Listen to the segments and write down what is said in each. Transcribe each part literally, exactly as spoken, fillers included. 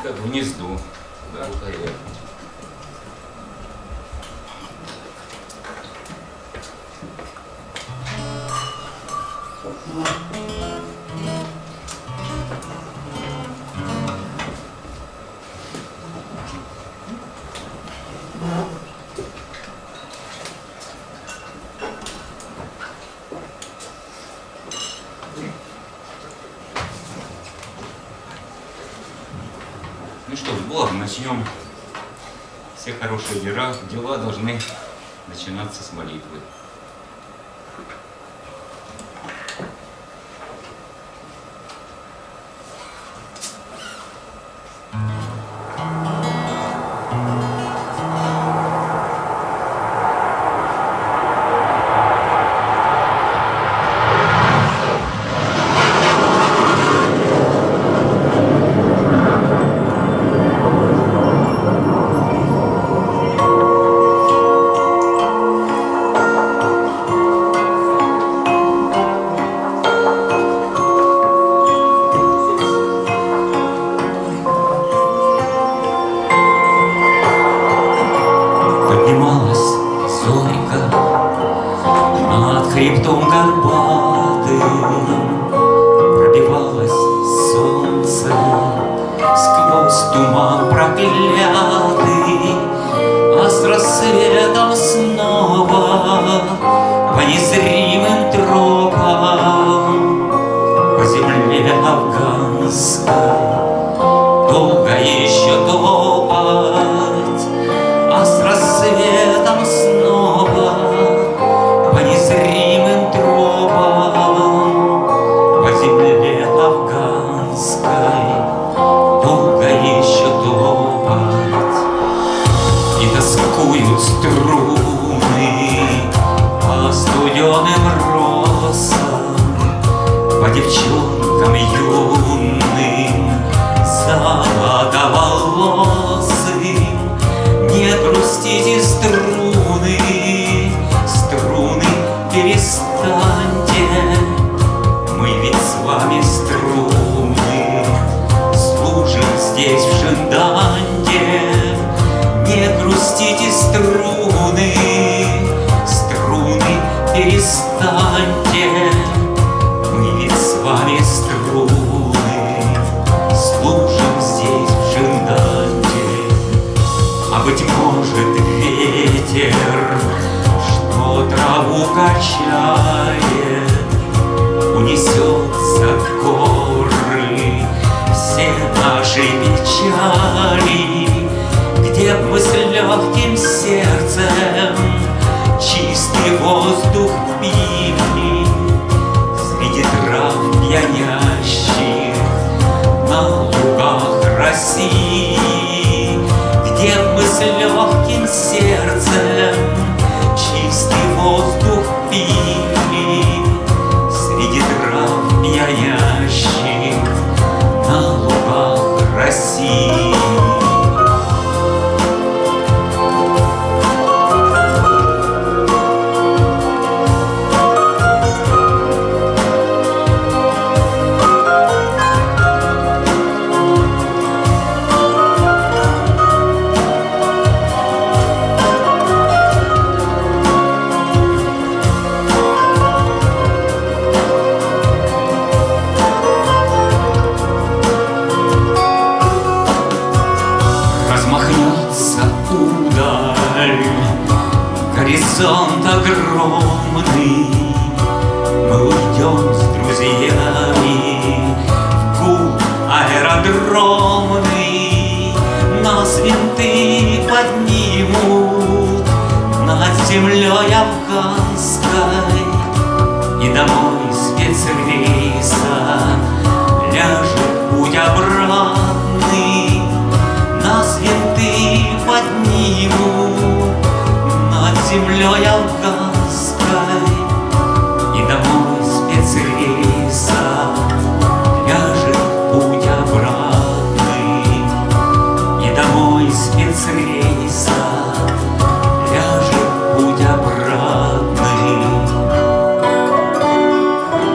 как в гнезду. Да? Ну что, с Богом начнем. Все хорошие дела, дела должны начинаться с молитвы.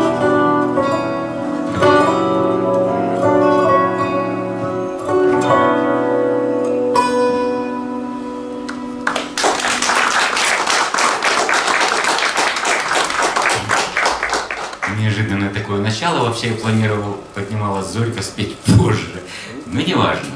Thank you. неожиданное такое начало. Вообще я планировал «Поднималась зорька» спеть позже. Но не важно.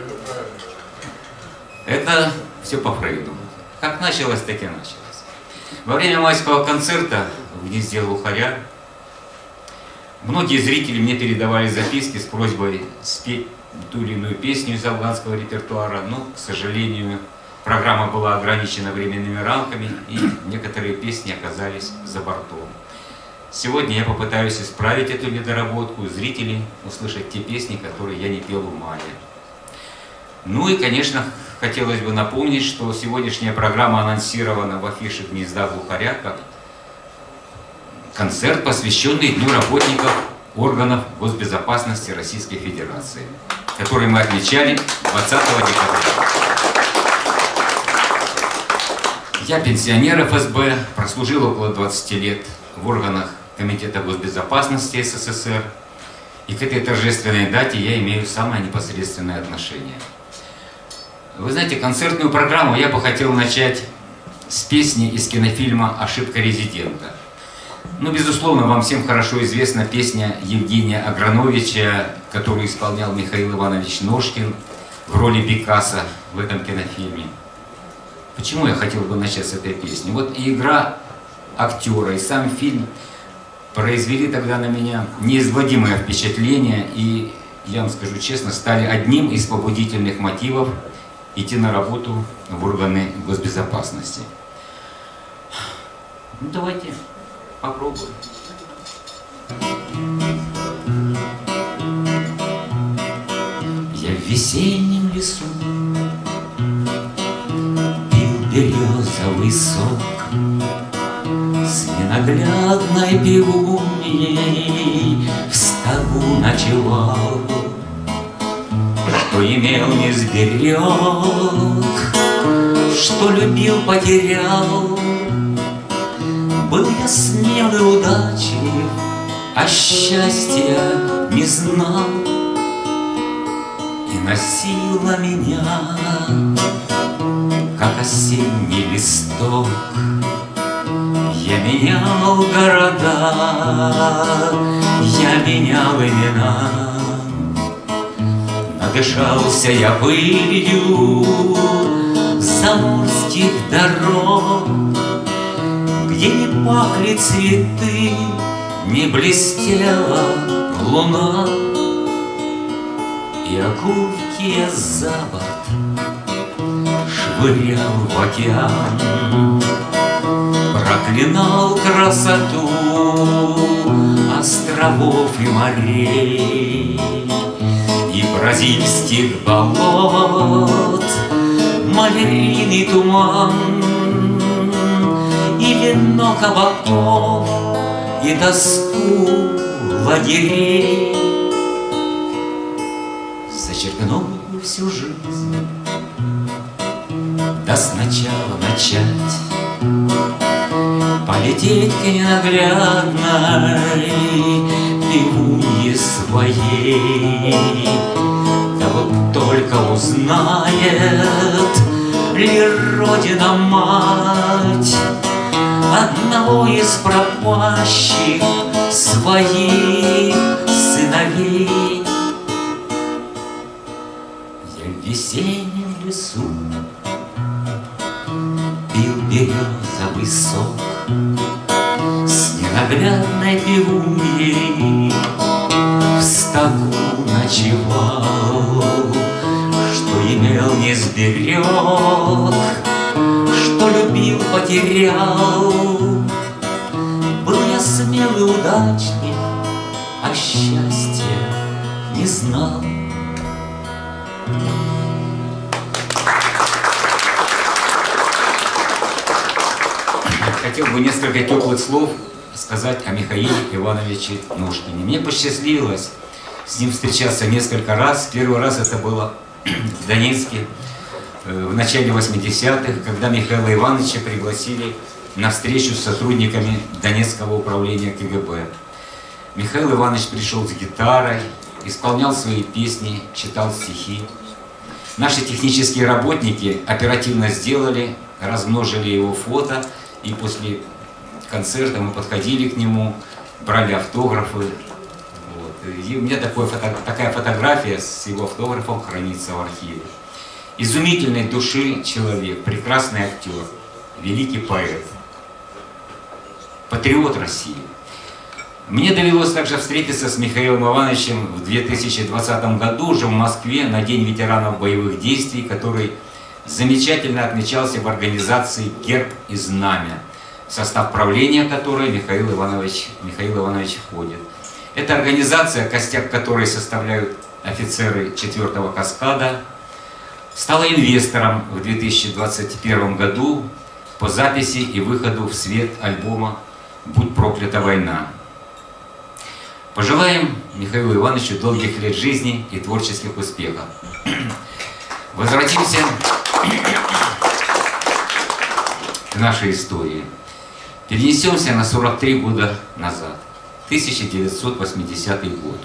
Это все по Фрейду. Как началось, так и началось. Во время майского концерта в гнезде глухаря многие зрители мне передавали записки с просьбой спеть ту или иную песню из афганского репертуара, но, к сожалению, программа была ограничена временными рамками, и некоторые песни оказались за бортом. Сегодня я попытаюсь исправить эту недоработку, зрители услышать те песни, которые я не пел в мае. Ну и, конечно, хотелось бы напомнить, что сегодняшняя программа анонсирована в афише «Гнезда глухаря» как концерт, посвященный Дню работников органов госбезопасности Российской Федерации, который мы отмечали двадцатого декабря. Я пенсионер эф эс бэ, прослужил около двадцати лет в органах Комитета госбезопасности эс эс эс эр, и к этой торжественной дате я имею самое непосредственное отношение. Вы знаете, концертную программу я бы хотел начать с песни из кинофильма «Ошибка резидента». Ну, безусловно, вам всем хорошо известна песня Евгения Аграновича, которую исполнял Михаил Иванович Ножкин в роли Пикассо в этом кинофильме. Почему я хотел бы начать с этой песни? Вот и игра актера, и сам фильм произвели тогда на меня неизгладимое впечатление, и, я вам скажу честно, стали одним из побудительных мотивов идти на работу в органы госбезопасности. Ну, давайте попробуем. Я в весеннем лесу пил березовый сок с ненаглядной пивуньей, в стогу ночевал. Что имел, не сберег, что любил, потерял. Был я смел и удачлив, а счастья не знал. И носила меня, как осенний листок. Я менял города, я менял имена. Надышался я пылью заморских дорог, где не пахли цветы, не блестела луна. И окурки я за борт швырял в океан, проклинал красоту островов и морей, и бразильских болот малиновый туман, и вино кабаков, и тоску лагерей. Зачеркнул всю жизнь, да сначала начать, полететь к ненаглядной пивунье своей. Да вот только узнает ли Родина-мать одного из пропащих своих сыновей. Я в весеннем лесу пил березовый сок с ненаглядной пивуньей, в стогу ночевал. Что имел, не сберег, что любил, потерял. Был я смел и удачлив, а счастья не знал. Хотел бы несколько теплых слов сказать о Михаиле Ивановиче Ножкине. Мне посчастливилось с ним встречаться несколько раз. Первый раз это было в Донецке в начале восьмидесятых, когда Михаила Ивановича пригласили на встречу с сотрудниками Донецкого управления ка гэ бэ. Михаил Иванович пришел с гитарой, исполнял свои песни, читал стихи. Наши технические работники оперативно сделали, размножили его фото, и после концерта мы подходили к нему, брали автографы. Вот. И у меня такое, фото, такая фотография с его автографом хранится в архиве. Изумительной души человек, прекрасный актер, великий поэт, патриот России. Мне довелось также встретиться с Михаилом Ивановичем в две тысячи двадцатом году уже в Москве на День ветеранов боевых действий, который замечательно отмечался в организации «Герб и знамя», в состав правления которой Михаил Иванович, Михаил Иванович входит. Эта организация, костяк которой составляют офицеры четвёртого каскада, стала инвестором в две тысячи двадцать первом году по записи и выходу в свет альбома «Будь проклята война». Пожелаем Михаилу Ивановичу долгих лет жизни и творческих успехов. Возвратимся к нашей истории. Перенесемся на сорок три года назад, тысяча девятьсот восьмидесятый год.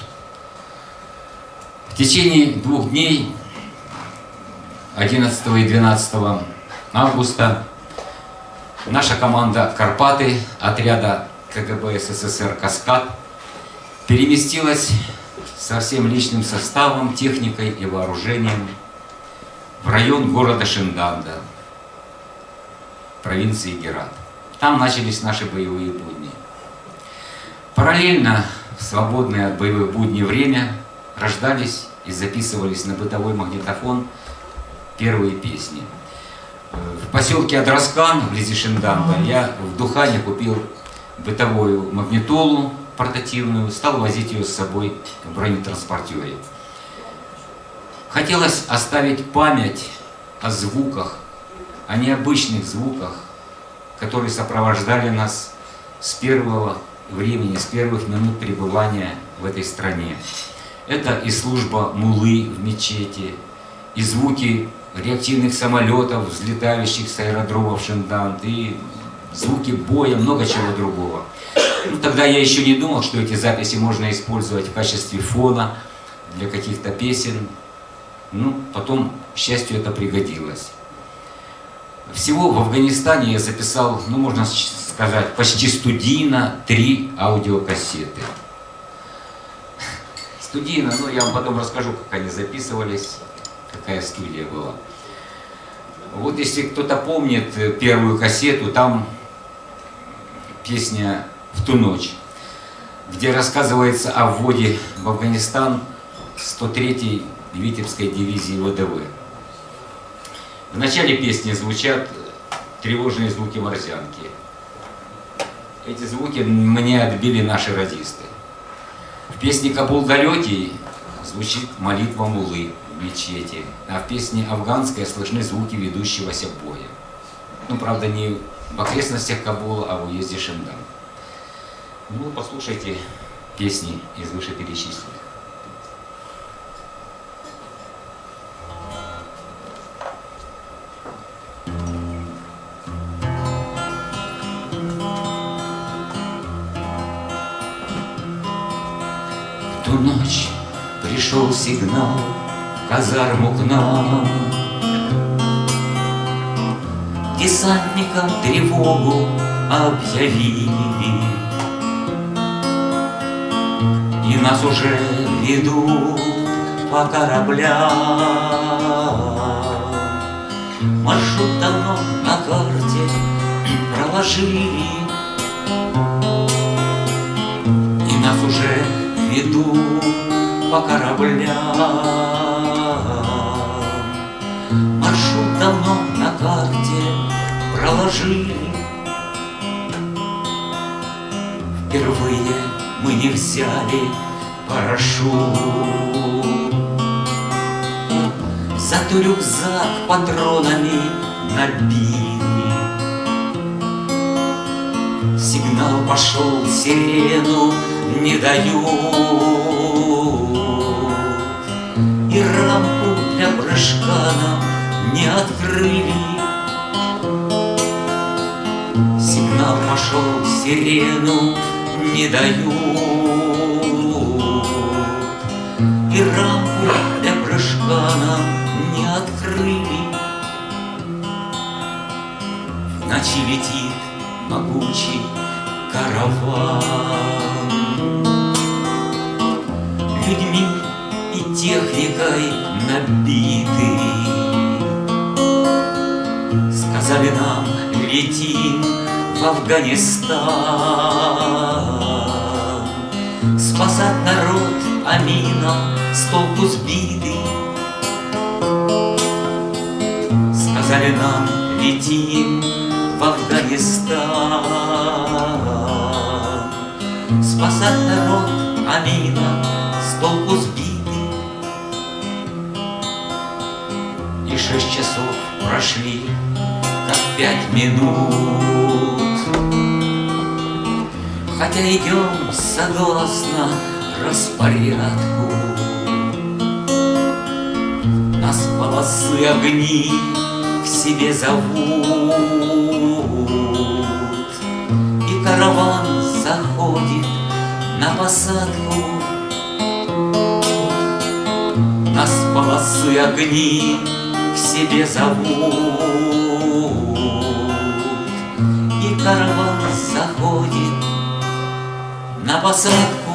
В течение двух дней, одиннадцатого и двенадцатого августа, наша команда «Карпаты» отряда КГБ СССР «Каскад» переместилась со всем личным составом, техникой и вооружением в район города Шенданда, провинции Герат. Там начались наши боевые будни. Параллельно, в свободное от боевых будней время, рождались и записывались на бытовой магнитофон первые песни. В поселке Адраскан, вблизи Шенданда, я в Духане купил бытовую магнитолу портативную, стал возить ее с собой в бронетранспортере. Хотелось оставить память о звуках, о необычных звуках, которые сопровождали нас с первого времени, с первых минут пребывания в этой стране. Это и служба муллы в мечети, и звуки реактивных самолетов, взлетающих с аэродромов Шенданд, и звуки боя, много чего другого. Ну, тогда я еще не думал, что эти записи можно использовать в качестве фона для каких-то песен. Ну, потом, к счастью, это пригодилось. Всего в Афганистане я записал, ну, можно сказать, почти студийно три аудиокассеты. Студийно, ну, я вам потом расскажу, как они записывались, какая студия была. Вот если кто-то помнит первую кассету, там песня «В ту ночь», где рассказывается о вводе в Афганистан сто третьей Витебской дивизии ВДВ. В начале песни звучат тревожные звуки морзянки. Эти звуки мне отбили наши радисты. В песне «Кабул далекий» звучит молитва муллы в мечети, а в песне «Афганская» слышны звуки ведущегося боя. Ну, правда, не в окрестностях Кабула, а в уезде Шендан. Ну, послушайте песни из вышеперечисленных. В ту ночь пришел сигнал в казарму к нам. Десантникам тревогу объявили, и нас уже ведут по кораблям. Маршрут давно на карте проложили, и нас уже ведут по кораблям. Маршрут давно на карте проложили. Впервые мы не взяли парашют, зато рюкзак патронами набили. Сигнал пошел, сирену не дают, и рампу для прыжка нам не открыли. Сигнал пошел, сирену не дают, и рампу для прыжка нам не открыли. В ночи летит могучий караван, людьми и техникой набитый. Сказали нам: летим в Афганистан, спасать народ амином с толку сбитый. Сказали нам: летим в Афганистан, спасать народ амином с толку сбитый. И шесть часов прошли, как пять минут, хотя идем согласно распорядку. Нас полосы огни к себе зовут, и караван заходит на посадку. Нас полосы огни к себе зовут, и караван заходит на посадку.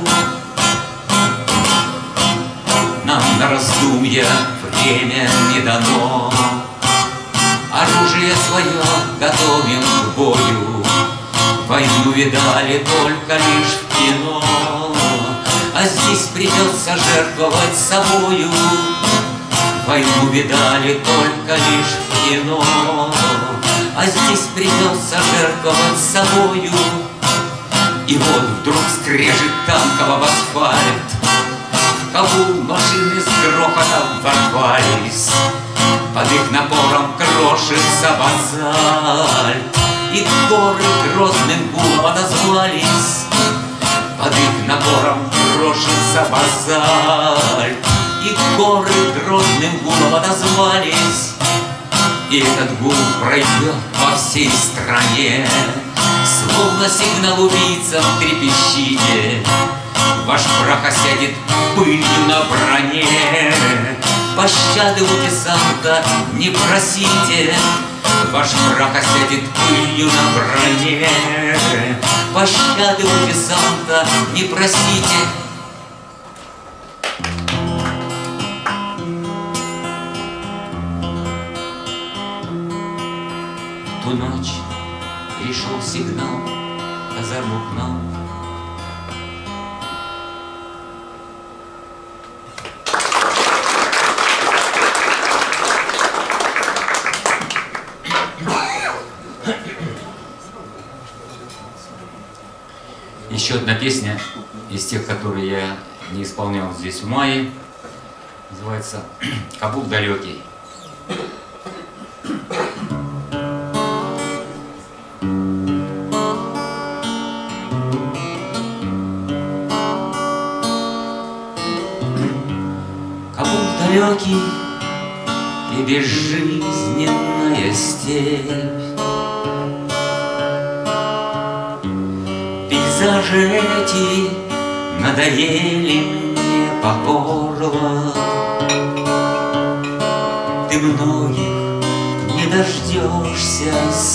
Нам на раздумья время не дано, оружие свое готовим к бою. Войну видали только лишь в кино, а здесь придется жертвовать собою. Войну видали только лишь в кино, а здесь придется жертвовать собою. И вот вдруг скрежет танков об асфальт, в Кабул машины с грохотом ворвались, под их напором крошится базальт, и горы грозным гулом отозвались. Под их напором крошится базальт, и горы грозным гулом отозвались. И этот гул пройдет по всей стране, словно сигнал убийцам трепещите. Ваш прах осядет пылью на броне, пощады у десанта не просите. Ваш прах осядет пылью на броне, пощады у десанта не просите. В ту ночь пришел сигнал в казарму к нам. Еще одна песня из тех, которые я не исполнял здесь в мае, называется «Кабул далекий». Кабул далекий и безжизненная степь, пейзажи эти надоели мне по горло. Ты многих не дождешься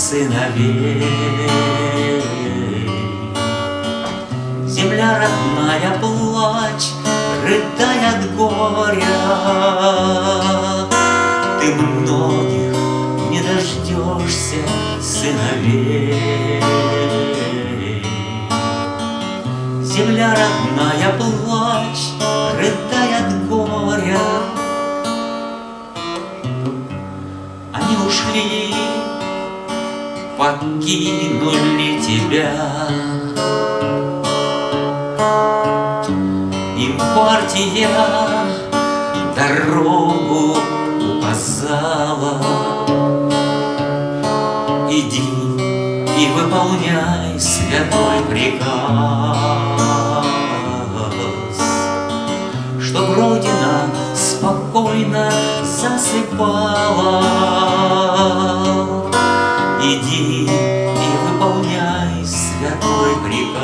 сыновей. Земля родная, плачь, рыдай от горя. Ты многих не дождешься сыновей. Земля родная, плачь, рыдай от горя. Они ушли, покинули тебя. Им партия дорогу указала. Иди и выполняй святой приказ, чтоб Родина спокойно засыпала. Иди и выполняй святой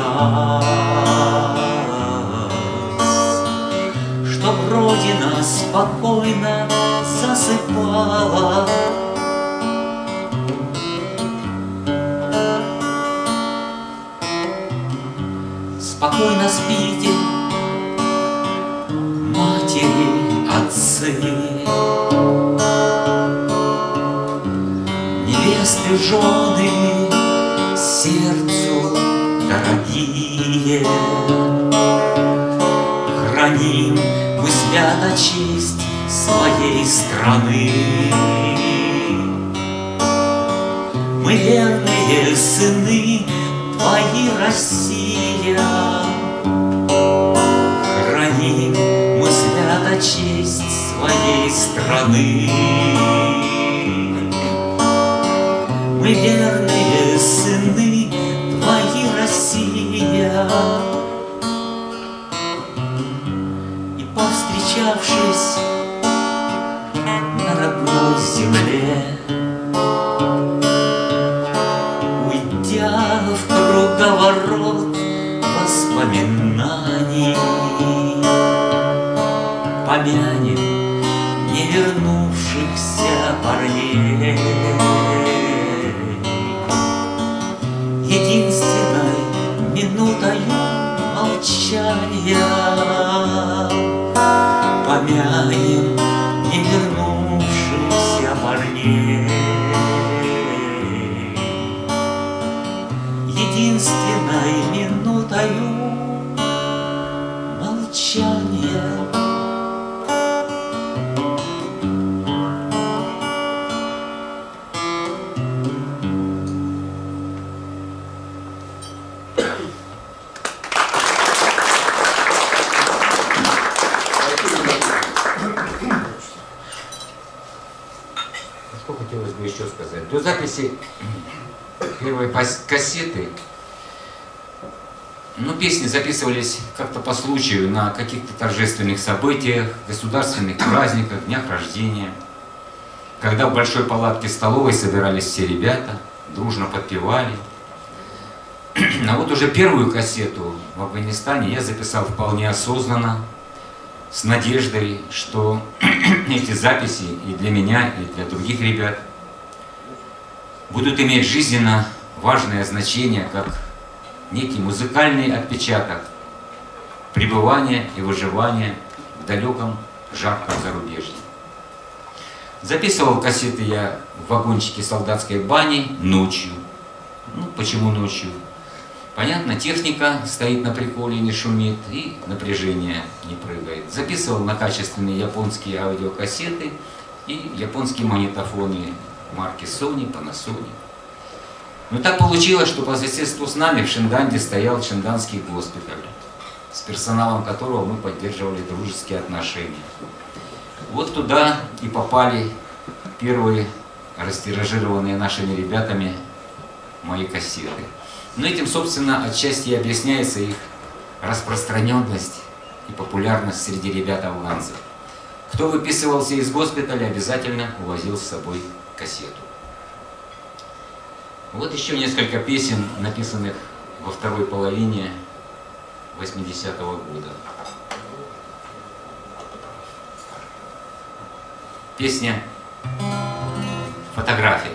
приказ, чтоб Родина спокойно засыпала. спокойно спите, матери, отцы, невесты, жены, сердцу дорогие. Храним мы свято честь своей страны. Мы верные сыны твои, Россия. Храним мы свято честь своей страны. Мы верные сыны твои, Россия. И повстречавшись на родной земле, уйдя в круговорот воспоминаний, помянем не вернувшихся парней. Единственной минутою молчания помянем не вернувшихся парней. Единственной минутою молчания. Что хотелось бы еще сказать? До записи первой кассеты, ну, песни записывались как-то по случаю на каких-то торжественных событиях, государственных праздниках, днях рождения, когда в большой палатке столовой собирались все ребята, дружно подпевали. А вот уже первую кассету в Афганистане я записал вполне осознанно, с надеждой, что эти записи и для меня, и для других ребят будут иметь жизненно важное значение, как некий музыкальный отпечаток пребывания и выживания в далеком жарком зарубежье. Записывал кассеты я в вагончике солдатской бани ночью. Ну, почему ночью? Понятно, техника стоит на приколе, не шумит, и напряжение не прыгает. Записывал на качественные японские аудиокассеты и японские магнитофоны марки Sony, Panasonic. Но так получилось, что по соседству с нами в Шинданде стоял Шинданский госпиталь, с персоналом которого мы поддерживали дружеские отношения. Вот туда и попали первые растиражированные нашими ребятами мои кассеты. Но этим, собственно, отчасти и объясняется их распространенность и популярность среди ребят-афганцев. Кто выписывался из госпиталя, обязательно увозил с собой кассету. Вот еще несколько песен, написанных во второй половине восьмидесятого года. Песня «Фотографии».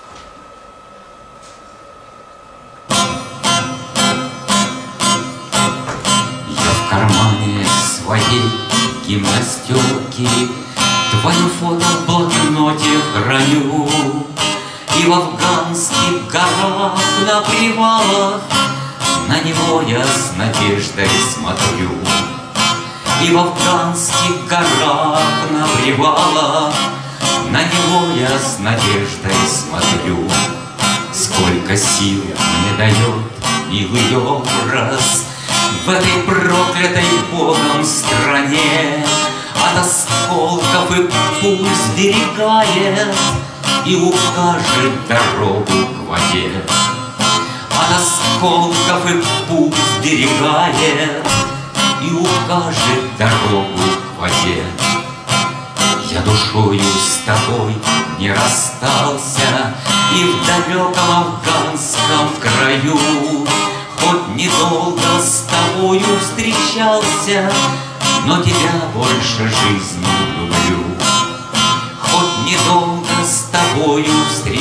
В кармане своей гимнастерки твое фото в блокноте храню. И в афганских горах на привалах на него я с надеждой смотрю. И в афганских горах на привалах на него я с надеждой смотрю. Сколько сил мне дает милый образ в этой проклятой Богом стране. От осколков и пуль сберегает и укажет дорогу к воде. От осколков и пуль сберегает и укажет дорогу к воде. Я душою с тобой не расстался и в далеком афганском краю, хоть недолго с тобою встречался, но тебя больше жизни люблю. Хоть недолго с тобою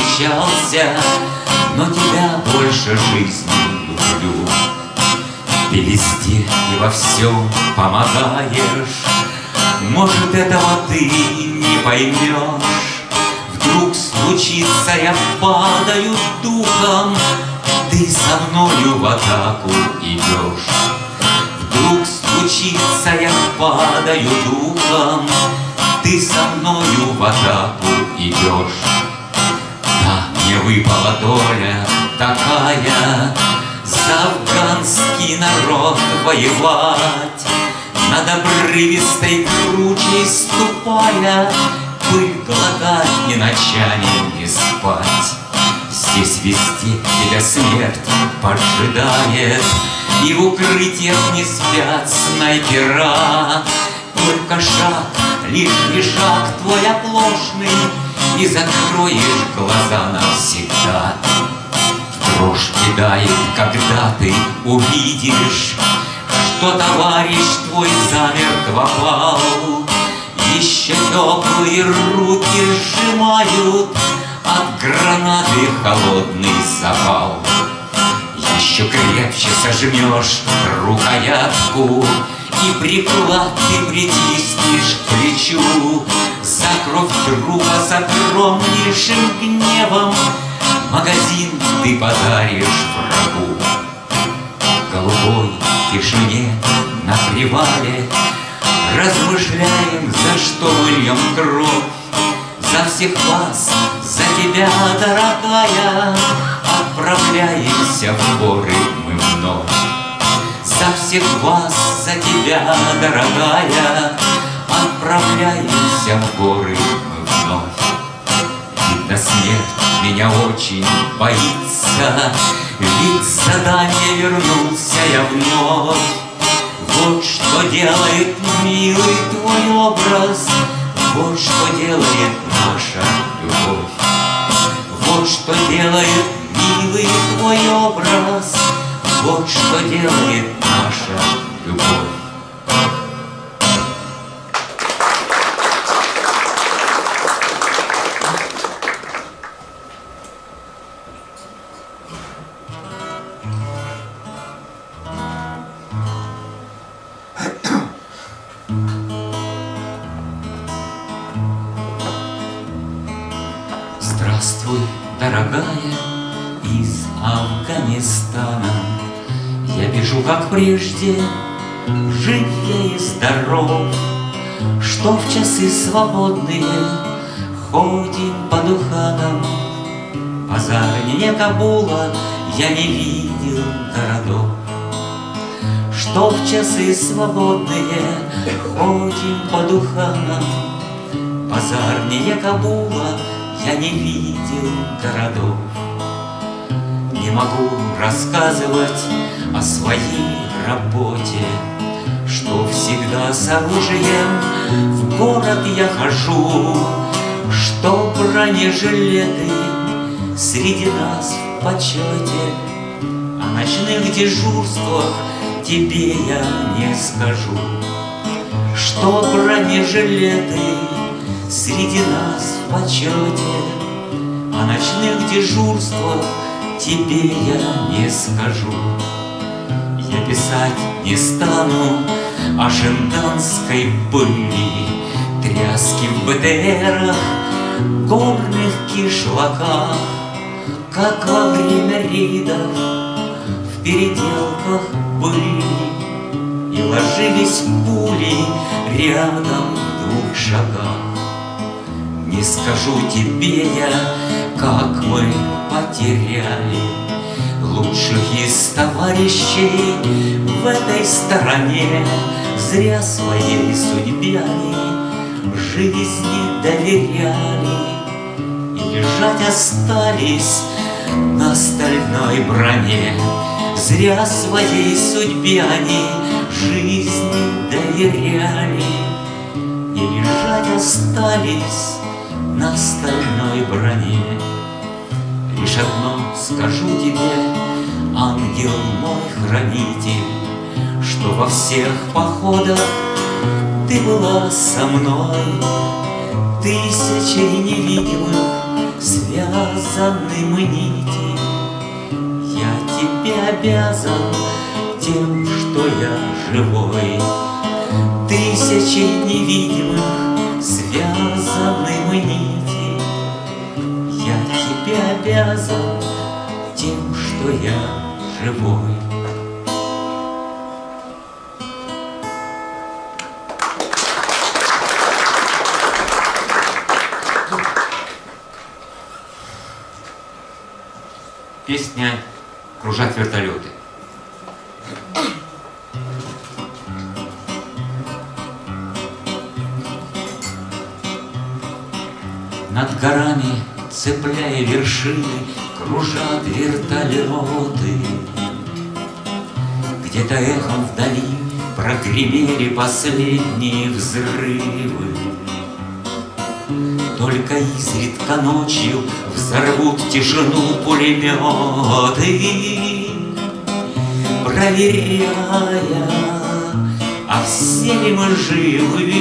встречался, но тебя больше жизни люблю. Ты везде и во всем помогаешь. Может, этого ты не поймешь. Вдруг случится, я падаю духом, ты со мною в атаку идешь. Вдруг случится, я падаю духом, ты со мною в атаку идешь. Да, мне выпала доля такая, за афганский народ воевать, над обрывистой кручей ступая, пыль глотать ни ночами не спать. Здесь везде тебя смерть поджидает, и в укрытиях не спят снайпера. Только шаг, лишний шаг твой оплошный, и закроешь глаза навсегда. Дрожь кидает, когда ты увидишь, что товарищ твой замертво пал. Еще теплые руки сжимают от гранаты холодный запал. Еще крепче сожмешь рукоятку, и приклад ты притиснешь к плечу. За кровь друга закромнейшим гневом магазин ты подаришь врагу. В голубой тишине на привале размышляем, за что мы льем кровь. За всех вас, за тебя, дорогая, отправляемся в горы мы вновь. За всех вас, за тебя, дорогая, отправляемся в горы мы вновь. Видно, смерть меня очень боится, ведь с задания вернулся я вновь. Вот что делает, милый, твой образ, вот что делает наша любовь. Вот что делает, милый, твой образ, вот что делает наша любовь. Здравствуй, дорогая, из Афганистана. Я бежу, как прежде, жив я и здоров, что в часы свободные ходим по духанам. По загоне Кабула я не видел городов, что в часы свободные ходим по духанам. По загоне Кабула я не видел городов. Не могу рассказывать о своей работе, что всегда с оружием в город я хожу, что бронежилеты среди нас в почете. О ночных дежурствах тебе я не скажу, что бронежилеты среди нас в почете. О ночных дежурствах тебе я не скажу. Я писать не стану о шенданской пыли, тряски в БТРах, горных кишлаках, как во время рейдов в переделках были и ложились пули рядом в двух шагах. Не скажу тебе я, как мы потеряли лучших из товарищей в этой стороне. Зря своей судьбе они жизни доверяли и лежать остались на стальной броне. Зря своей судьбе они жизни доверяли и лежать остались на стальной броне. Лишь одно скажу тебе, ангел мой хранитель, что во всех походах ты была со мной. Тысячей невидимых связаны мы нити. Я тебе обязан тем, что я живой. Тысячи невидимых связаны мы нити. Я тебе обязан тем, что я живой. Песня «Кружат вертолеты». Над горами, цепляя вершины, кружат вертолеты. Где-то эхом вдали прогремели последние взрывы. Только изредка ночью взорвут тишину пулеметы, проверяя, а все ли мы живы.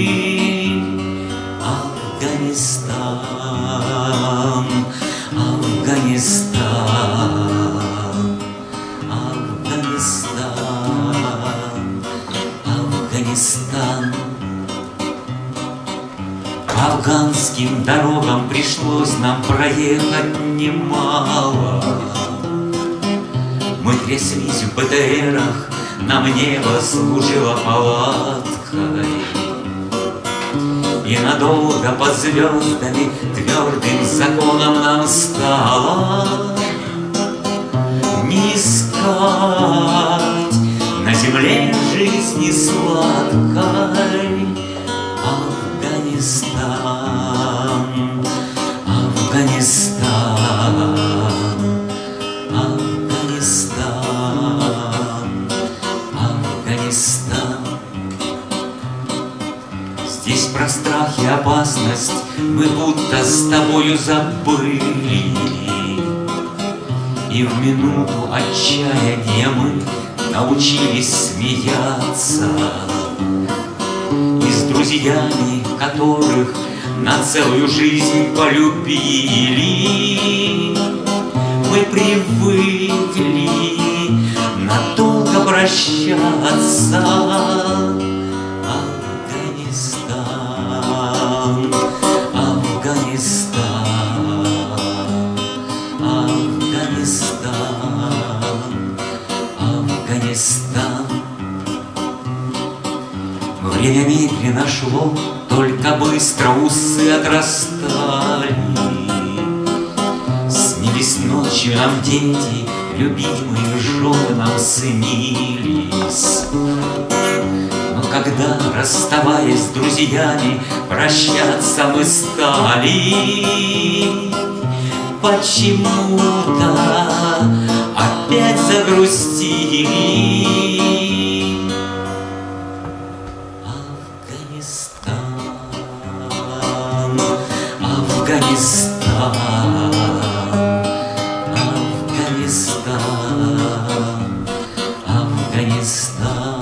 Афганистан, Афганистан, Афганистан, Афганистан. По афганским дорогам пришлось нам проехать немало. Мы тряслись в БТРах, нам небо служило палаткой. И надолго под звездами твердым законом нам стало не искать на земле жизни сладкой. Афганистан, Афганистан, Афганистан, Афганистан. Здесь про страх и опасность мы будто с тобою забыли, и в минуту отчаяния мы научились смеяться. И с друзьями, которых на целую жизнь полюбили, мы привыкли надолго прощаться. Афганистан, Афганистан, Афганистан, Афганистан. Время медленно шло, только быстро усы отрастали. Снились ночью нам дети, любимые жены нам снились. Но когда, расставаясь с друзьями, прощаться мы стали, почему-то опять загрустили. Афганистан, Афганистан, Афганистан.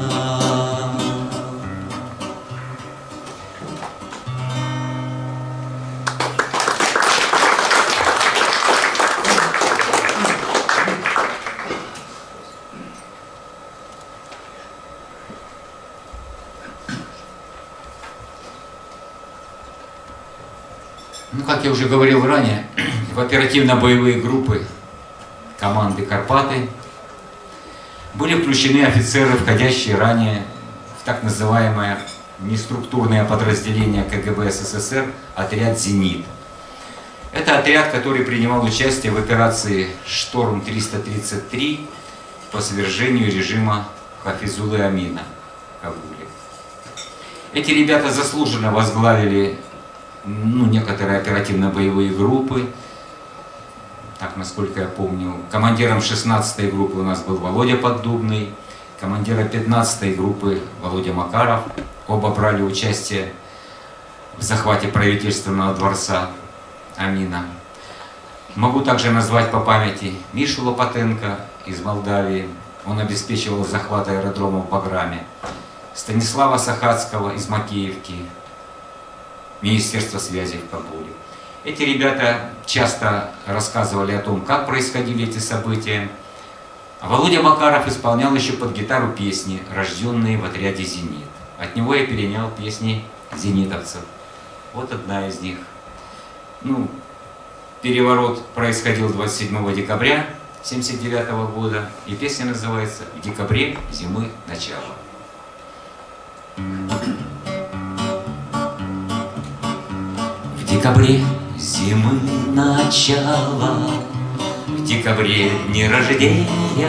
Ну, как я уже говорил ранее, в оперативно-боевые группы команды «Карпаты» были включены офицеры, входящие ранее в так называемое неструктурное подразделение КГБ СССР отряд «Зенит». Это отряд, который принимал участие в операции «Шторм триста тридцать три» по свержению режима Хафизулы Амина в Кабуле. Эти ребята заслуженно возглавили ну, некоторые оперативно-боевые группы. Так, насколько я помню, командиром шестнадцатой группы у нас был Володя Поддубный, командиром пятнадцатой группы Володя Макаров. Оба брали участие в захвате правительственного дворца Амина. Могу также назвать по памяти Мишу Лопатенко из Молдавии. Он обеспечивал захват аэродрома в Баграме. Станислава Сахацкого из Макеевки, Министерство связи в Кабуле. Эти ребята часто рассказывали о том, как происходили эти события. А Володя Макаров исполнял еще под гитару песни, рожденные в отряде «Зенит». От него я перенял песни зенитовцев. Вот одна из них. Ну, переворот происходил двадцать седьмого декабря семьдесят девятого года, и песня называется «В декабре зимы начало». В декабре зимы начало, в декабре дни рождения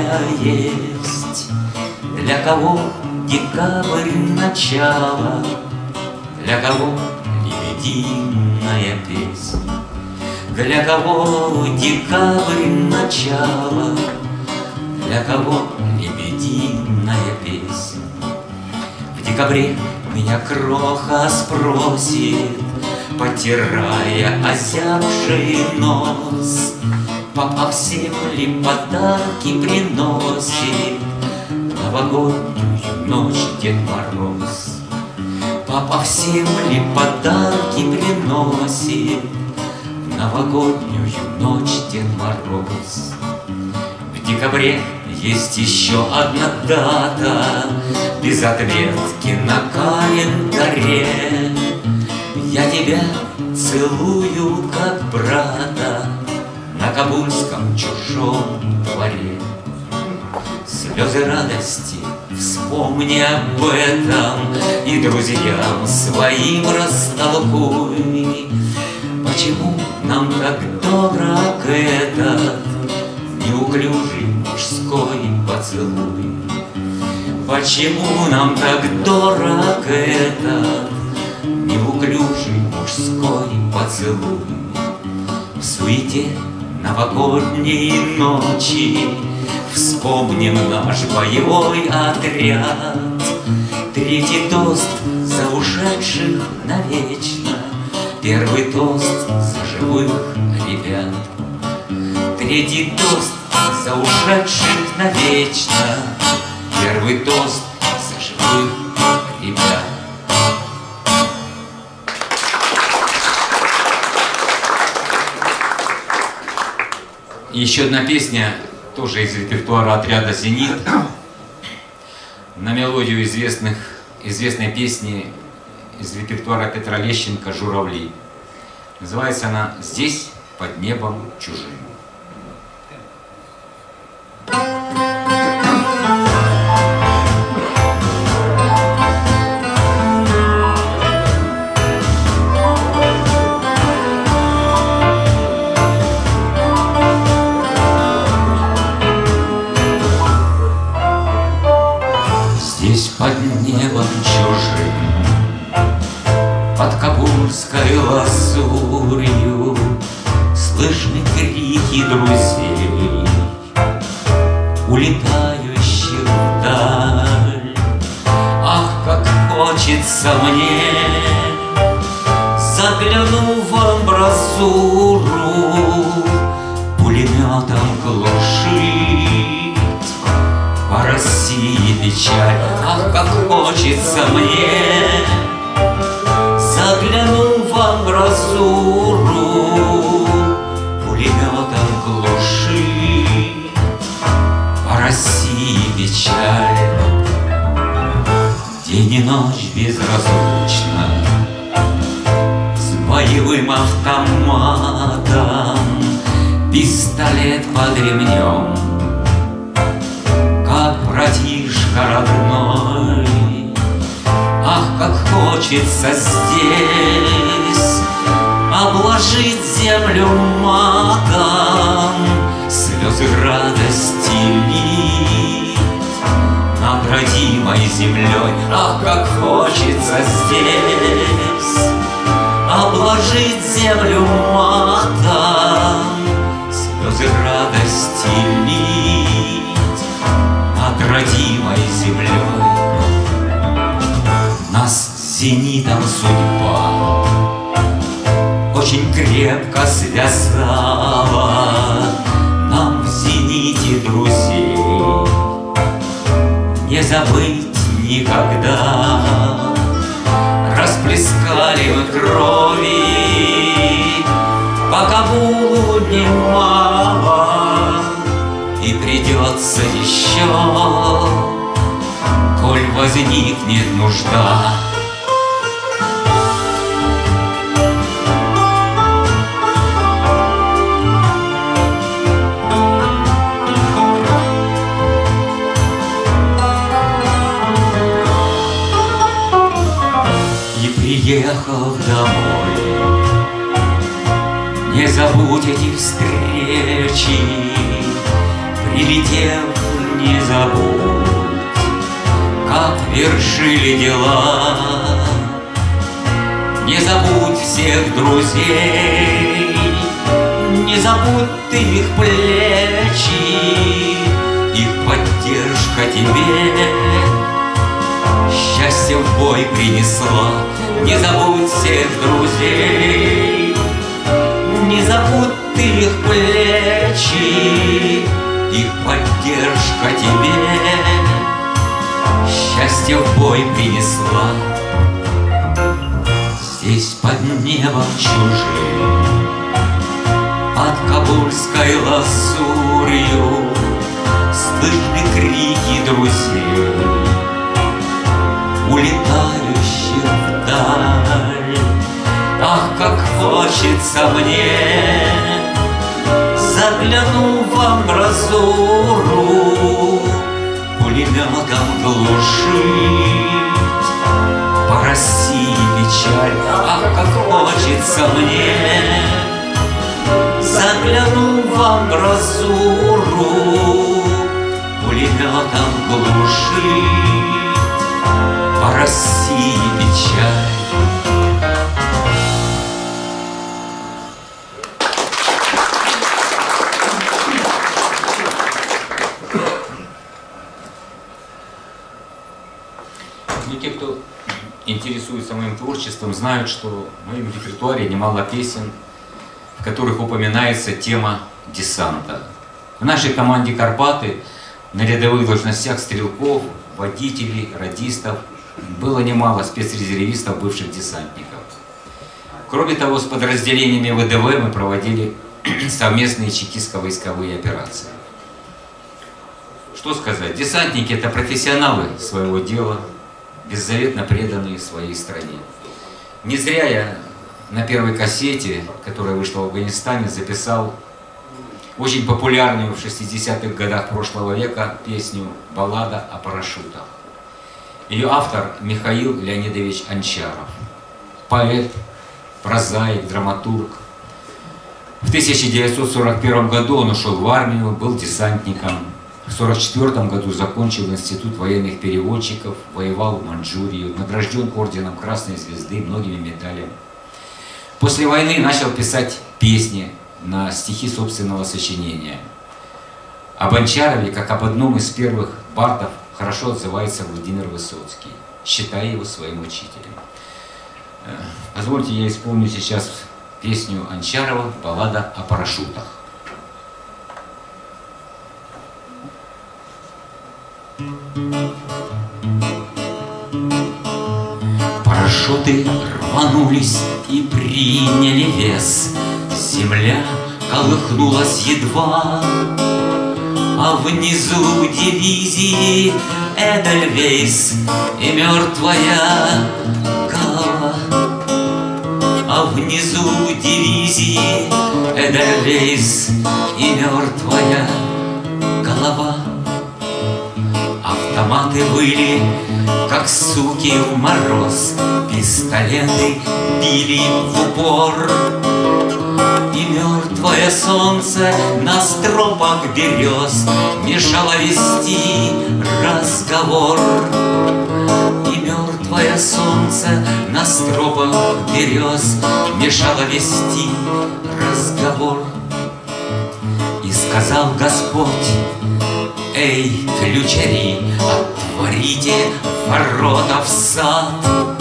есть. Для кого декабрь начало, для кого лебединая песня. Для кого декабрь начало, для кого лебединая песня. В декабре меня кроха спросит, потирая озябший нос: папа всем ли подарки приносит новогоднюю ночь Дед Мороз? Папа всем ли подарки приносит новогоднюю ночь Дед Мороз? В декабре есть еще одна дата без отметки на календаре. Я тебя целую, как брата, на кабульском чужом дворе. Слезы радости вспомни об этом и друзьям своим растолкуй. Почему нам так дорог этот неуклюжий мужской поцелуй? Почему нам так дорог этот неуклюжий мужской поцелуй? В суете новогодней ночи вспомним наш боевой отряд. Третий тост за ушедших навечно, первый тост за живых ребят. Третий тост за ушедших навечно, первый тост за живых ребят. Еще одна песня, тоже из репертуара отряда «Зенит», на мелодию известных, известной песни из репертуара Петра Лещенко «Журавли». Называется она «Здесь, под небом чужим». Под небом чужим, под кабульской лазурью слышны крики друзей, улетающих вдаль. Ах, как хочется мне, заглянув в амбразуру, пулеметом глушить по России печаль. Ах, как хочется мне, заглянув в амбразуру, пулеметом глушить по России печаль. День и ночь безразлучно с боевым автоматом, пистолет под ремнем, как братишка родной. Ах, как хочется здесь обложить землю матом, слезы радости лить над родимой землей. Ах, как хочется здесь обложить землю матом, слезы радости лить над родимой землей. Нас с зенитом судьба очень крепко связала, нам в зените друзей не забыть никогда. Расплескали мы крови по Кабулу немало, и придется еще, коль возникнет нужда. И приехав домой, не забудь эти встречи, прилетев, не забудь, как вершили дела. Не забудь всех друзей, не забудь ты их плечи, их поддержка тебе счастье в бой принесла. Не забудь всех друзей, не забудь ты их плечи, их поддержка тебе счастье в бой принесла. Здесь под небом чужим, под кабульской лазурью слышны крики друзей, улетающих вдаль. Ах, как хочется мне, загляну в амбразуру, пулеметом глушить по России печаль. Ах, как хочется мне, загляну в амбразуру, пулеметом глушить по России печаль. Ну, те, кто интересуется моим творчеством, знают, что в моем репертуаре немало песен, в которых упоминается тема десанта. В нашей команде «Карпаты» на рядовых должностях стрелков, водителей, радистов было немало спецрезервистов, бывших десантников. Кроме того, с подразделениями вэ дэ вэ мы проводили совместные чекистско-войсковые операции. Что сказать, десантники — это профессионалы своего дела, беззаветно преданные своей стране. Не зря я на первой кассете, которая вышла в Афганистане, записал очень популярную в шестидесятых годах прошлого века песню «Баллада о парашютах». Ее автор Михаил Леонидович Анчаров, поэт, прозаик, драматург. В тысяча девятьсот сорок первом году он ушел в армию, был десантником. В сорок четвёртом году закончил институт военных переводчиков, воевал в Маньчжурии, награжден орденом Красной Звезды, многими медалями. После войны начал писать песни на стихи собственного сочинения. Об Анчарове, как об одном из первых бардов, хорошо отзывается Владимир Высоцкий, считая его своим учителем. Позвольте, я исполню сейчас песню Анчарова «Баллада о парашютах». Парашюты рванулись и приняли вес, земля колыхнулась едва, а внизу дивизии Эдельвейс и мертвая голова. А внизу дивизии Эдельвейс и мертвая голова. Автоматы выли, как суки в мороз, пистолеты били в упор, и мертвое солнце на стропах берез мешало вести разговор. И мертвое солнце на стропах берез мешало вести разговор. И сказал Господь: эй, ключари, отворите ворота в сад.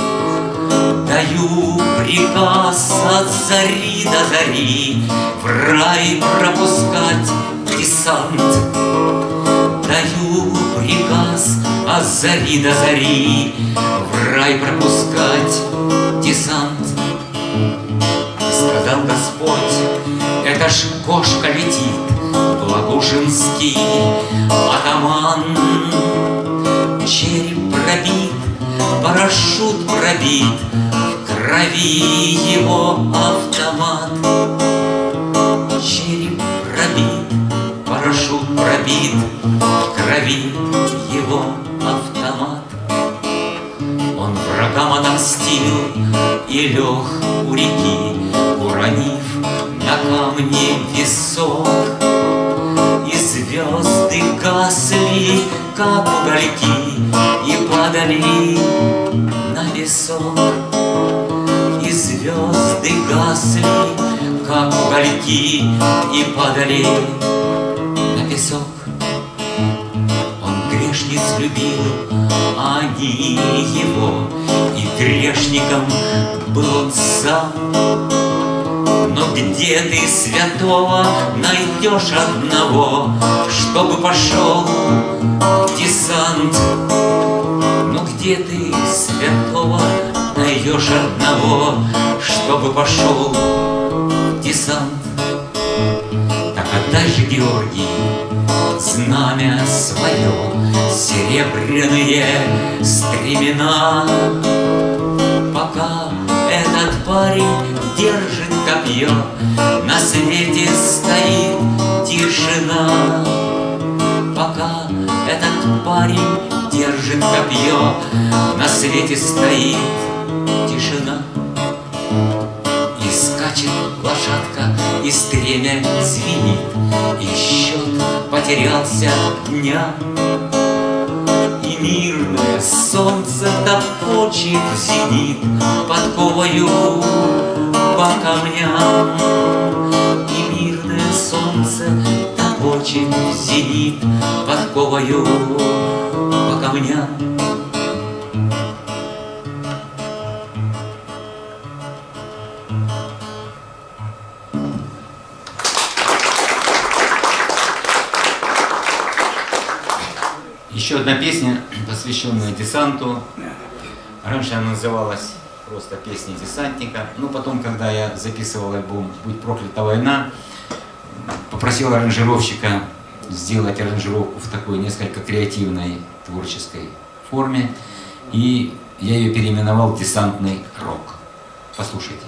Даю приказ от зари до зари в рай пропускать десант. Даю приказ от зари до зари в рай пропускать десант. Сказал Господь: это ж кошка летит, благуш Южинский атаман. Череп пробит, парашют пробит, в крови его автомат. Череп пробит, парашют пробит, в крови его автомат. Он врагам отомстил и лег у реки, уронив на камне висок. И звезды гасли, как угольки, и падали на песок. И звезды гасли, как угольки, и падали на песок. Он грешниц любил, а они его, и грешником был он сам. Но где ты святого найдешь одного, чтобы пошел в десант? Но где ты святого найдешь одного, чтобы пошел в десант? Так отдай же, Георгий, знамя свое, серебряные стремена. Пока этот парень держит копье, на свете стоит тишина. Пока этот парень держит копье, на свете стоит тишина. И скачет лошадка, и стремя звенит, и счет потерялся дня. И мирное солнце топочет в зенит подковою по камням. И мирное солнце топочет в зенит подковою по камням. Еще одна песня, посвященная десанту. Раньше она называлась просто «Песни десантника». Но потом, когда я записывал альбом «Будь проклята война», попросил аранжировщика сделать аранжировку в такой несколько креативной творческой форме. И я ее переименовал в «Десантный рок». Послушайте.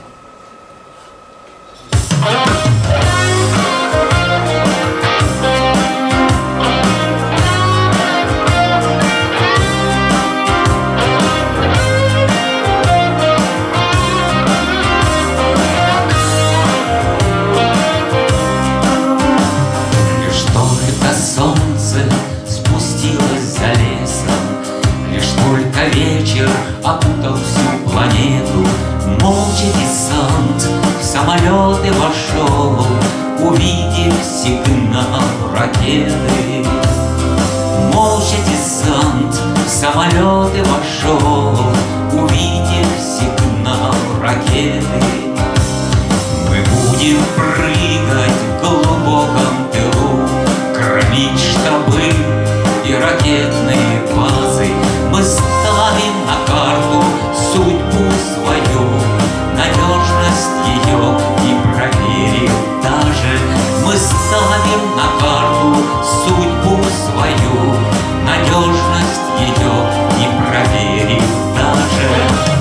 Вечер окутал всю планету. Молча десант в самолеты вошел, увидев сигнал ракеты. Молча десант в самолеты вошел, увидев сигнал ракеты. Мы будем прыгать в глубоком тылу, громить штабы и ракетные базы. Мы ставим на карту судьбу свою, надежность ее не проверим даже. Мы ставим на карту судьбу свою, надежность ее не проверим даже.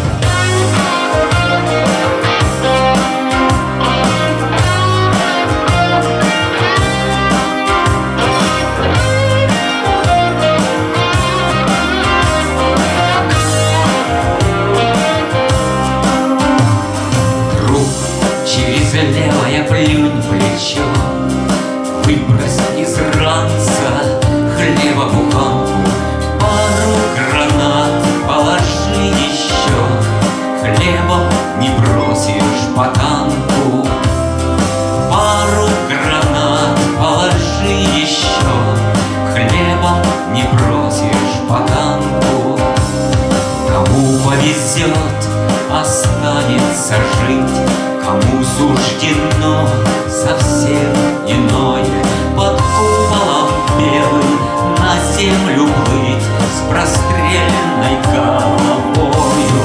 Левая плюнь в плечо, выбрось из ранца хлеба буханку, пару гранат положи еще, хлебом не бросишь по танку. Пару гранат положи еще, хлебом не бросишь по танку. Кому повезет, останется жить, кому суждено совсем иное, под куполом белым на землю плыть с простреленной головою.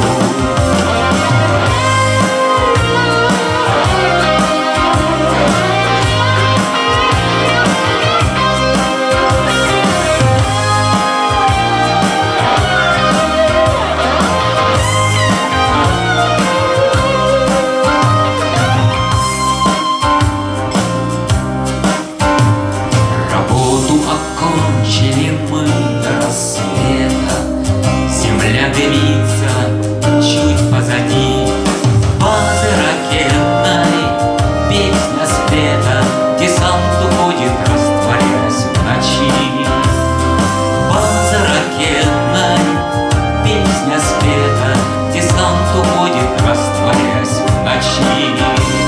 Мучили мы до рассвета, земля дымится чуть позади. Базы ракетной, песня спета, десант уходит, растворяясь в ночи. База ракетной, песня спета, десант уходит, растворяясь в ночи.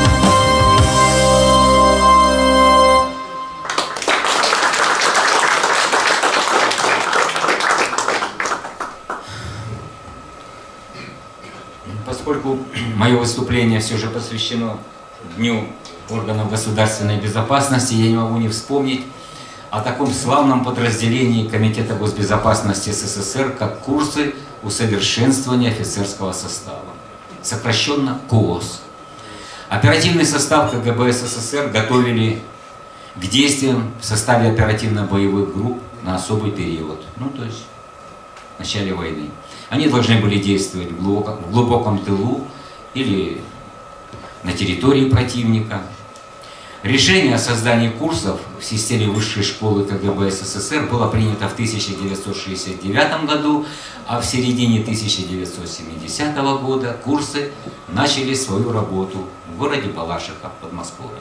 Поскольку мое выступление все же посвящено Дню органов государственной безопасности, я не могу не вспомнить о таком славном подразделении Комитета госбезопасности СССР, как курсы усовершенствования офицерского состава, сокращенно КООС. Оперативный состав КГБ СССР готовили к действиям в составе оперативно-боевых групп на особый период, ну то есть в начале войны. Они должны были действовать в глубоком, в глубоком тылу или на территории противника. Решение о создании курсов в системе высшей школы КГБ СССР было принято в тысяча девятьсот шестьдесят девятом году, а в середине тысяча девятьсот семидесятого года курсы начали свою работу в городе Балашиха под Москвой.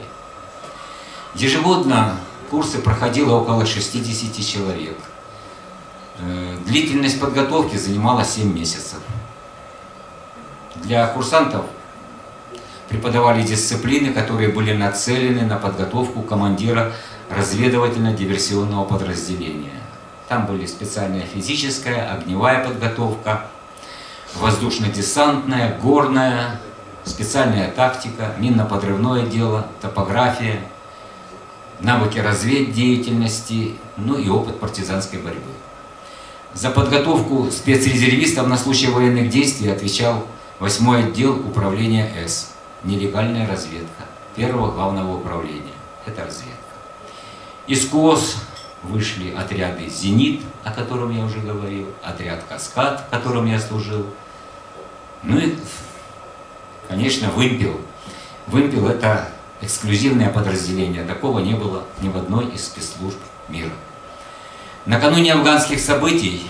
Ежегодно курсы проходило около шестидесяти человек. Длительность подготовки занимала семь месяцев. Для курсантов преподавали дисциплины, которые были нацелены на подготовку командира разведывательно-диверсионного подразделения. Там были специальная физическая, огневая подготовка, воздушно-десантная, горная, специальная тактика, минно-подрывное дело, топография, навыки разведдеятельности, ну и опыт партизанской борьбы. За подготовку спецрезервистов на случай военных действий отвечал восьмой отдел управления С. Нелегальная разведка. Первого главного управления. Это разведка. Из КООС вышли отряды «Зенит», о котором я уже говорил, отряд «Каскад», в котором я служил. Ну и, конечно, «Вымпел». «Вымпел» — это эксклюзивное подразделение. Такого не было ни в одной из спецслужб мира. Накануне афганских событий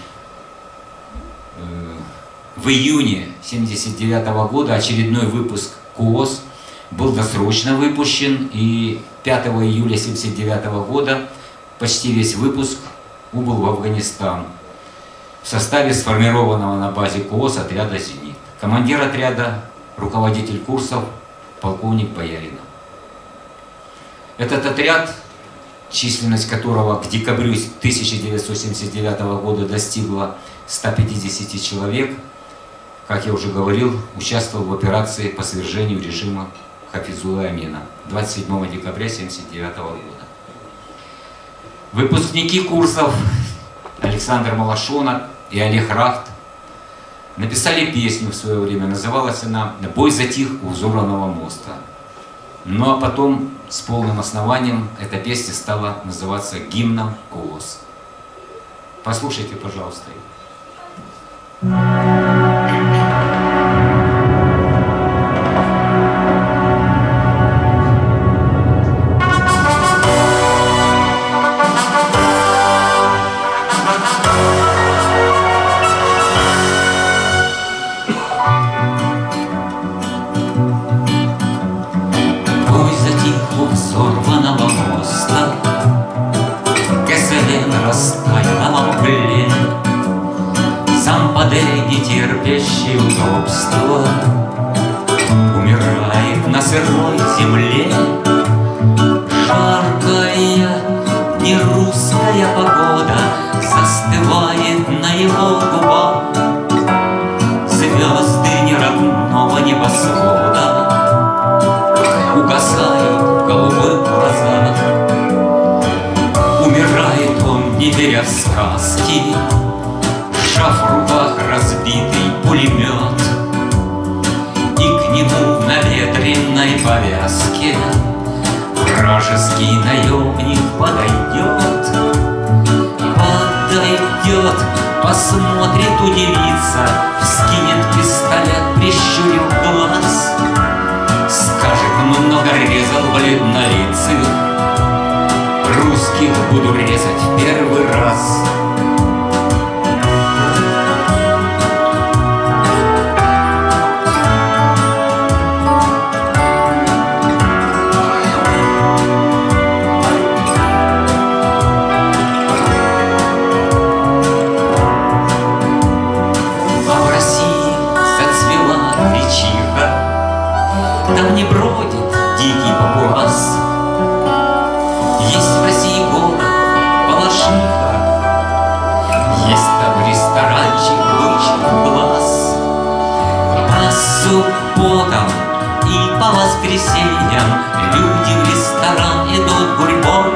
в июне тысяча девятьсот семьдесят девятого года очередной выпуск КООС был досрочно выпущен, и пятого июля тысяча девятьсот семьдесят девятого года почти весь выпуск убыл в Афганистан в составе сформированного на базе КООС отряда «Зенит». Командир отряда, руководитель курсов, полковник Бояринов. Этот отряд, численность которого к декабрю тысяча девятьсот семьдесят девятого года достигла ста пятидесяти человек, как я уже говорил, участвовал в операции по свержению режима Хафизуллы Амина двадцать седьмого декабря тысяча девятьсот семьдесят девятого года. Выпускники курсов Александр Малашонок и Олег Рахт написали песню в свое время, называлась она «Бой затих у взорванного моста». Ну а потом с полным основанием эта песня стала называться гимном КООС. Послушайте, пожалуйста. Взорванного моста КСВ растаяла в мгле, Зампаде, не терпящий удобства, умирает на сырой земле. Жаркая, нерусская погода застывает на его губах. Звезды неродного небосвода угасают в голубых глазах. Умирает он, не веря в сказки, сжав в руках разбитый пулемет, и к нему в наветренной повязке вражеский наемник подойдет. Подойдет, посмотрит, удивится, вскинет пистолет, прищурив глаз. Скажет, много резал бледнолицых русских буду резать в первый раз. Там не бродит дикий папуас. Есть в России город Балашиха, есть там ресторанчик бычьих глаз. По субботам и по воскресеньям люди в ресторан идут гурьбой.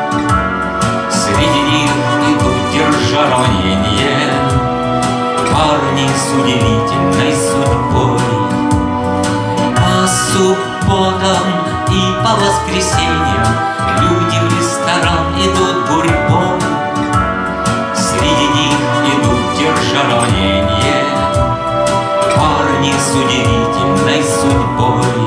Среди них идут, держа равнение, парни с удивительной судьбой. По субботам и по воскресеньям люди в ресторан идут гурьбой. Среди них идут, держа равнение, парни с удивительной судьбой.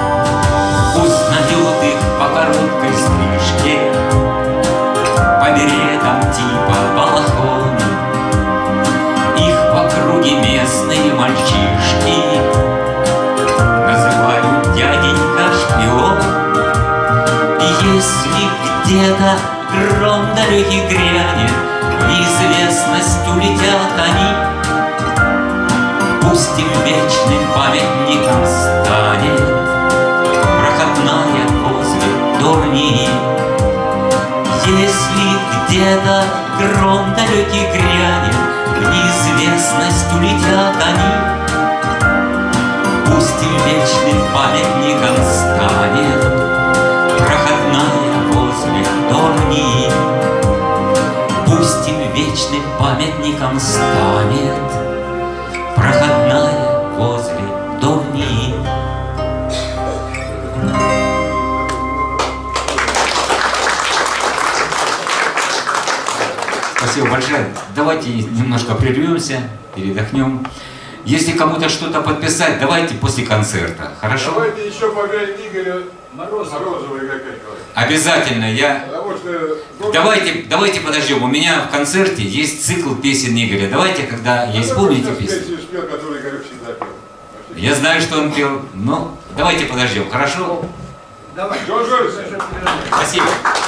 Узнают их по короткой стрижке, по беретам типа балахон. Их в округе местные мальчишки называют дяденька шпион. И если где-то гром далекий грянет, в неизвестность улетят они, пусть им вечным памятником станет проходная возле Дорнии. Если где-то гром далекий грянет, в неизвестность улетят они, пусть им вечным памятником станет проходная возле Дорнии. Пусть им вечным памятником станет проходная возле Дорнии. Спасибо большое. Давайте немножко прервемся, передохнем. Если кому-то что-то подписать, давайте после концерта. Хорошо? Давайте еще поговорим Игоря Морозова и Николая. Обязательно. Я... Что... Давайте, давайте подождем. У меня в концерте есть цикл песен Игоря. Давайте, когда я исполните песню. Я знаю, что он пел. Ну, давайте подождем. Хорошо? Давай. Спасибо.